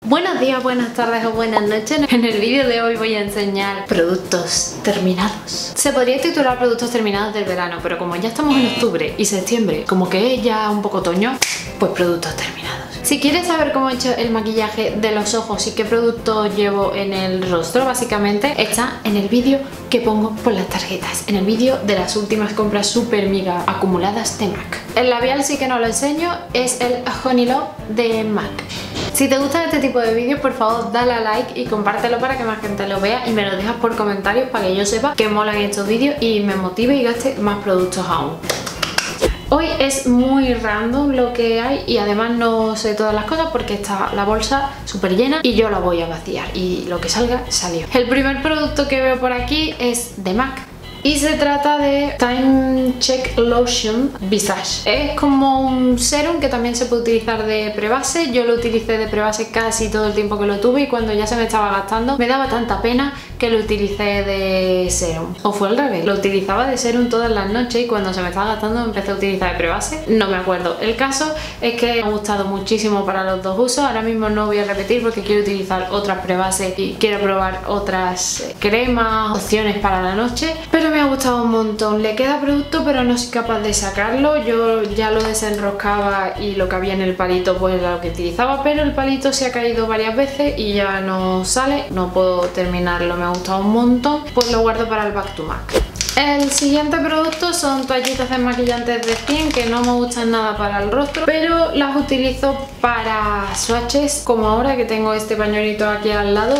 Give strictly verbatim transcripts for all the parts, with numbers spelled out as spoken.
Buenos días, buenas tardes o buenas noches. En el vídeo de hoy voy a enseñar productos terminados. Se podría titular productos terminados del verano, pero como ya estamos en octubre y septiembre, como que es ya un poco otoño, pues productos terminados. Si quieres saber cómo he hecho el maquillaje de los ojos y qué productos llevo en el rostro, básicamente está en el vídeo que pongo por las tarjetas, en el vídeo de las últimas compras super mega acumuladas de MAC. El labial sí que no lo enseño, es el Honey Love de MAC. Si te gusta este tipo de vídeos, por favor dale a like y compártelo para que más gente lo vea y me lo dejas por comentarios para que yo sepa que molan estos vídeos y me motive y gaste más productos aún. Hoy es muy random lo que hay y además no sé todas las cosas porque está la bolsa súper llena y yo la voy a vaciar y lo que salga, salió. El primer producto que veo por aquí es de MAC. Y se trata de Time Check Lotion Visage. Es como un serum que también se puede utilizar de prebase. Yo lo utilicé de prebase casi todo el tiempo que lo tuve y cuando ya se me estaba gastando me daba tanta pena que lo utilicé de serum. O fue al revés, lo utilizaba de serum todas las noches y cuando se me estaba gastando empecé a utilizar de prebase. No me acuerdo. El caso es que me ha gustado muchísimo para los dos usos. Ahora mismo no voy a repetir porque quiero utilizar otras prebases y quiero probar otras cremas, opciones para la noche. Pero me ha gustado un montón. Le queda producto pero no soy capaz de sacarlo. Yo ya lo desenroscaba y lo que había en el palito pues era lo que utilizaba, pero el palito se ha caído varias veces y ya no sale. No puedo terminarlo, me ha gustado un montón. Pues lo guardo para el Back to MAC. El siguiente producto son toallitas desmaquillantes de cien que no me gustan nada para el rostro, pero las utilizo para swatches, como ahora que tengo este pañuelito aquí al lado.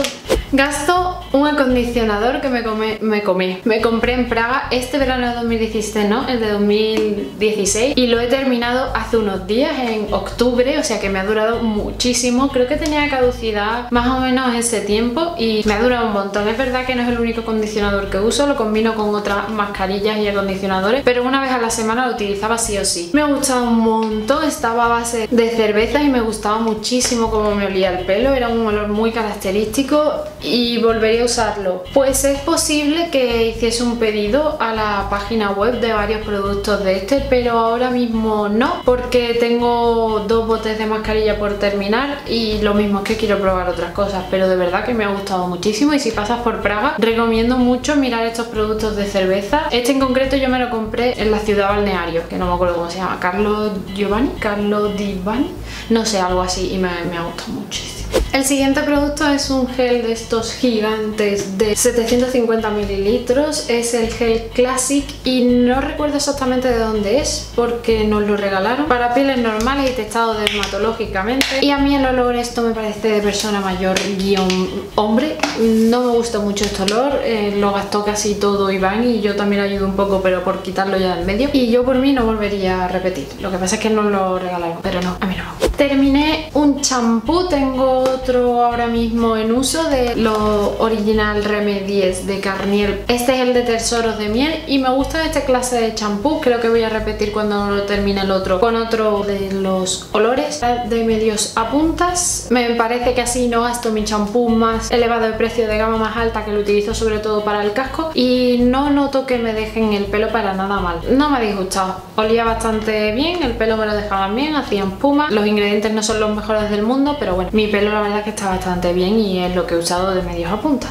Gasto un acondicionador que me, come, me comí. Me compré en Praga este verano de dos mil diecisiete, no, el de dos mil dieciséis, y lo he terminado hace unos días, en octubre, o sea que me ha durado muchísimo. Creo que tenía caducidad más o menos ese tiempo y me ha durado un montón. Es verdad que no es el único acondicionador que uso, lo combino con otras mascarillas y acondicionadores, pero una vez a la semana lo utilizaba sí o sí. Me ha gustado un montón, estaba a base de cerveza y me gustaba muchísimo cómo me olía el pelo, era un olor muy característico y volvería a usarlo. Pues es posible que hiciese un pedido a la página web de varios productos de este, pero ahora mismo no, porque tengo dos botes de mascarilla por terminar y lo mismo es que quiero probar otras cosas, pero de verdad que me ha gustado muchísimo y si pasas por Praga recomiendo mucho mirar estos productos de cerveza. Este en concreto yo me lo compré en la ciudad balneario, que no me acuerdo cómo se llama, Carlo Giovanni, Carlo Di Giovanni, no sé, algo así, y me, me ha gustado muchísimo. El siguiente producto es un gel de estos gigantes de setecientos cincuenta mililitros, es el gel Classic y no recuerdo exactamente de dónde es porque nos lo regalaron, para pieles normales y testado dermatológicamente, y a mí el olor esto me parece de persona mayor guión hombre, no me gusta mucho este olor, eh, lo gastó casi todo Iván y yo también ayudo un poco pero por quitarlo ya del medio y yo por mí no volvería a repetir, lo que pasa es que nos lo regalaron, pero no, a mí no me gusta. Terminé un champú, tengo otro ahora mismo en uso de los Original Remedies de Garnier. Este es el de tesoros de miel y me gusta esta clase de champú. Creo que voy a repetir cuando lo termine el otro con otro de los olores de medios a puntas. Me parece que así no gasto mi champú más elevado de precio de gama más alta, que lo utilizo sobre todo para el casco, y no noto que me dejen el pelo para nada mal. No me ha disgustado, olía bastante bien, el pelo me lo dejaban bien, hacían espuma. Los ingredientes no son los mejores del mundo, pero bueno, mi pelo la verdad que está bastante bien y es lo que he usado de medios a puntas.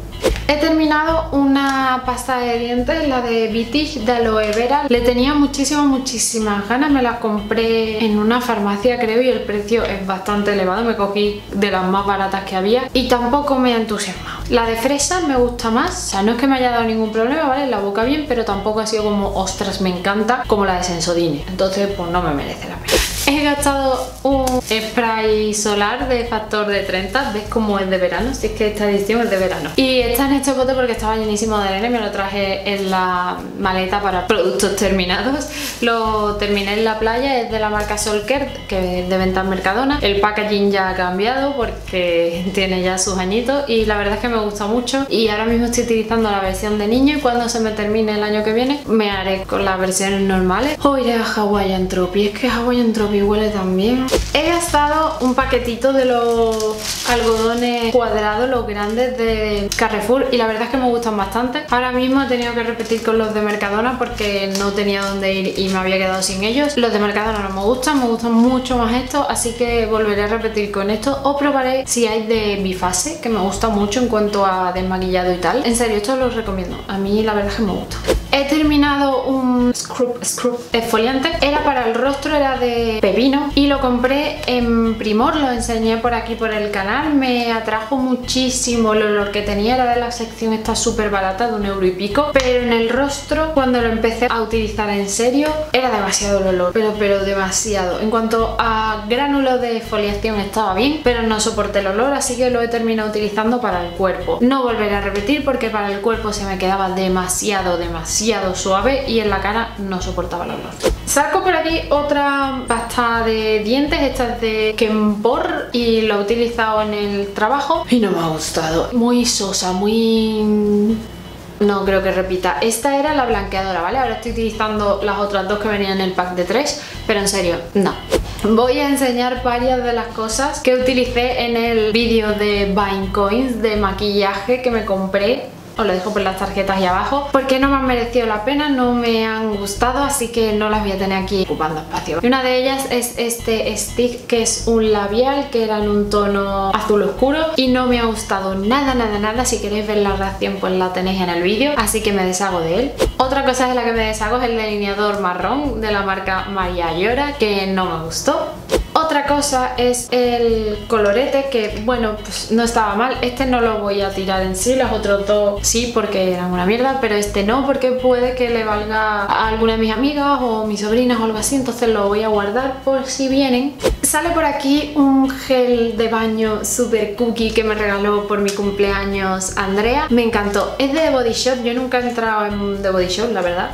He terminado una pasta de dientes, la de Vitish de aloe vera. Le tenía muchísimas, muchísimas ganas. Me la compré en una farmacia creo y el precio es bastante elevado. Me cogí de las más baratas que había y tampoco me ha entusiasmado. La de fresa me gusta más, o sea, no es que me haya dado ningún problema, ¿vale? La boca bien, pero tampoco ha sido como, ostras, me encanta, como la de Sensodyne. Entonces, pues no me merece la pena. He gastado un spray solar de factor de treinta, ves cómo es de verano, si es que esta edición es de verano. Y está en este bote porque estaba llenísimo de arena y me lo traje en la maleta para productos terminados. Lo terminé en la playa, es de la marca Solker, que es de venta en Mercadona. El packaging ya ha cambiado porque tiene ya sus añitos y la verdad es que me gusta mucho. Y ahora mismo estoy utilizando la versión de niño y cuando se me termine el año que viene me haré con las versiones normales o iré a Hawaiian Tropic. Es que Hawaiian Tropic huele también. He gastado un paquetito de los algodones estos cuadrados, los grandes de Carrefour, y la verdad es que me gustan bastante. Ahora mismo he tenido que repetir con los de Mercadona porque no tenía dónde ir y me había quedado sin ellos. Los de Mercadona no me gustan, me gustan mucho más estos, así que volveré a repetir con estos, o probaré si hay de Bifase, que me gusta mucho en cuanto a desmaquillado y tal. En serio, esto los recomiendo, a mí la verdad es que me gusta. He terminado un scrub, scrub exfoliante, era para el rostro, era de pepino y lo compré en Primor, lo enseñé por aquí por el canal. Me atrajo muchísimo el olor que tenía, era de la sección esta súper barata de un euro y pico, pero en el rostro, cuando lo empecé a utilizar en serio, era demasiado el olor, pero pero demasiado. En cuanto a gránulos de exfoliación estaba bien, pero no soporté el olor, así que lo he terminado utilizando para el cuerpo. No volveré a repetir porque para el cuerpo se me quedaba demasiado, demasiado suave, y en la cara no soportaba el olor. Saco por aquí otra pasta de dientes, esta es de Kenpor y lo he utilizado en el trabajo y no me ha gustado. Muy sosa, muy... no creo que repita. Esta era la blanqueadora, ¿vale? Ahora estoy utilizando las otras dos que venían en el pack de tres, pero en serio, no. Voy a enseñar varias de las cosas que utilicé en el vídeo de Buying Coins de maquillaje que me compré. Os lo dejo por las tarjetas ahí abajo, porque no me han merecido la pena, no me han gustado, así que no las voy a tener aquí ocupando espacio. Y una de ellas es este stick, que es un labial que era en un tono azul oscuro y no me ha gustado nada, nada, nada. Si queréis ver la reacción pues la tenéis en el vídeo, así que me deshago de él. Otra cosa de la que me deshago es el delineador marrón de la marca María Llora, que no me gustó. Otra cosa es el colorete, que bueno, pues no estaba mal. Este no lo voy a tirar en sí, los otros dos sí porque eran una mierda, pero este no, porque puede que le valga a alguna de mis amigas o mis sobrinas o algo así, entonces lo voy a guardar por si vienen. Sale por aquí un gel de baño super cookie que me regaló por mi cumpleaños Andrea. Me encantó, es de The Body Shop, yo nunca he entrado en The Body Shop, la verdad.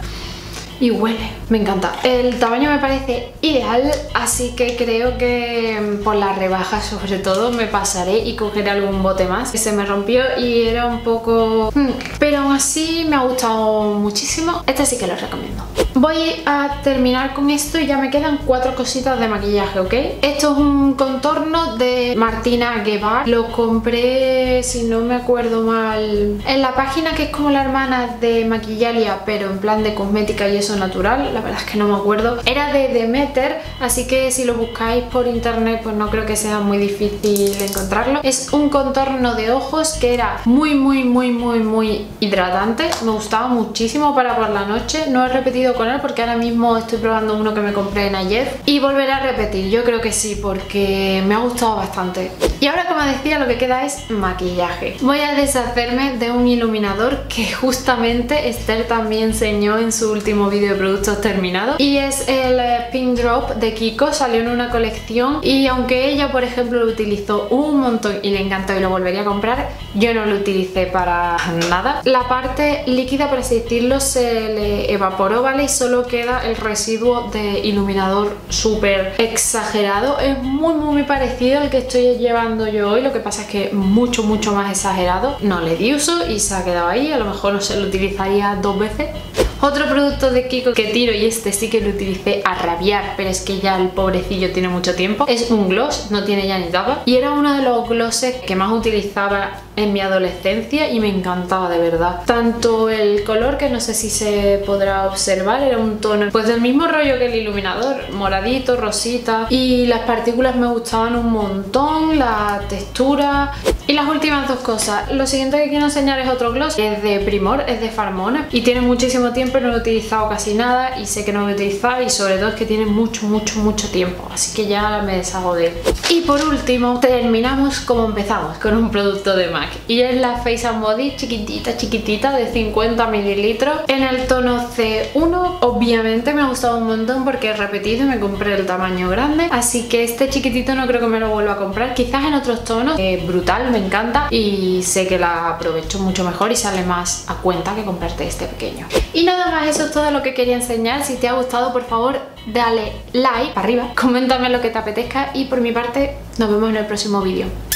Y huele, me encanta. El tamaño me parece ideal, así que creo que por las rebajas sobre todo me pasaré y cogeré algún bote más. Se me rompió y era un poco... pero aún así me ha gustado muchísimo. Este sí que lo recomiendo. Voy a terminar con esto y ya me quedan cuatro cositas de maquillaje, ¿ok? Esto es un contorno de Martina Guevara. Lo compré, si no me acuerdo mal, en la página que es como la hermana de Maquillalia, pero en plan de cosmética y eso natural, la verdad es que no me acuerdo. Era de Demeter, así que si lo buscáis por internet pues no creo que sea muy difícil encontrarlo. Es un contorno de ojos que era muy muy muy muy muy hidratante, me gustaba muchísimo para por la noche. No he repetido con él porque ahora mismo estoy probando uno que me compré en ayer y volveré a repetir, yo creo que sí, porque me ha gustado bastante. Y ahora, como decía, lo que queda es maquillaje. Voy a deshacerme de un iluminador que justamente Esther también enseñó en su último vídeo de productos terminados, y es el Pink Drop de Kiko. Salió en una colección y aunque ella, por ejemplo, lo utilizó un montón y le encantó y lo volvería a comprar, yo no lo utilicé para nada. La parte líquida, por así decirlo, se le evaporó, ¿vale? Y solo queda el residuo de iluminador súper exagerado. Es muy muy muy parecido al que estoy llevando yo hoy, lo que pasa es que mucho mucho más exagerado. No le di uso y se ha quedado ahí, a lo mejor no se lo utilizaría dos veces. Otro producto de Kiko que tiro, y este sí que lo utilicé a rabiar, pero es que ya el pobrecillo tiene mucho tiempo, es un gloss, no tiene ya ni tapa, y era uno de los glosses que más utilizaba en mi adolescencia y me encantaba de verdad. Tanto el color, que no sé si se podrá observar, era un tono pues del mismo rollo que el iluminador, moradito, rosita, y las partículas me gustaban un montón, la textura. Y las últimas dos cosas, lo siguiente que quiero enseñar es otro gloss, es de Primor, es de Farmona y tiene muchísimo tiempo, no lo he utilizado casi nada y sé que no lo voy a utilizar, y sobre todo es que tiene mucho mucho mucho tiempo, así que ya me deshago de él. Y por último terminamos como empezamos, con un producto de MAC, y es la Face and Body chiquitita chiquitita de cincuenta mililitros en el tono C uno. Obviamente me ha gustado un montón porque he repetido y me compré el tamaño grande, así que este chiquitito no creo que me lo vuelva a comprar, quizás en otros tonos. eh, brutal, me encanta y sé que la aprovecho mucho mejor y sale más a cuenta que comprarte este pequeño. Y nada más, eso es todo lo que quería enseñar. Si te ha gustado, por favor dale like para arriba, coméntame lo que te apetezca y por mi parte nos vemos en el próximo vídeo.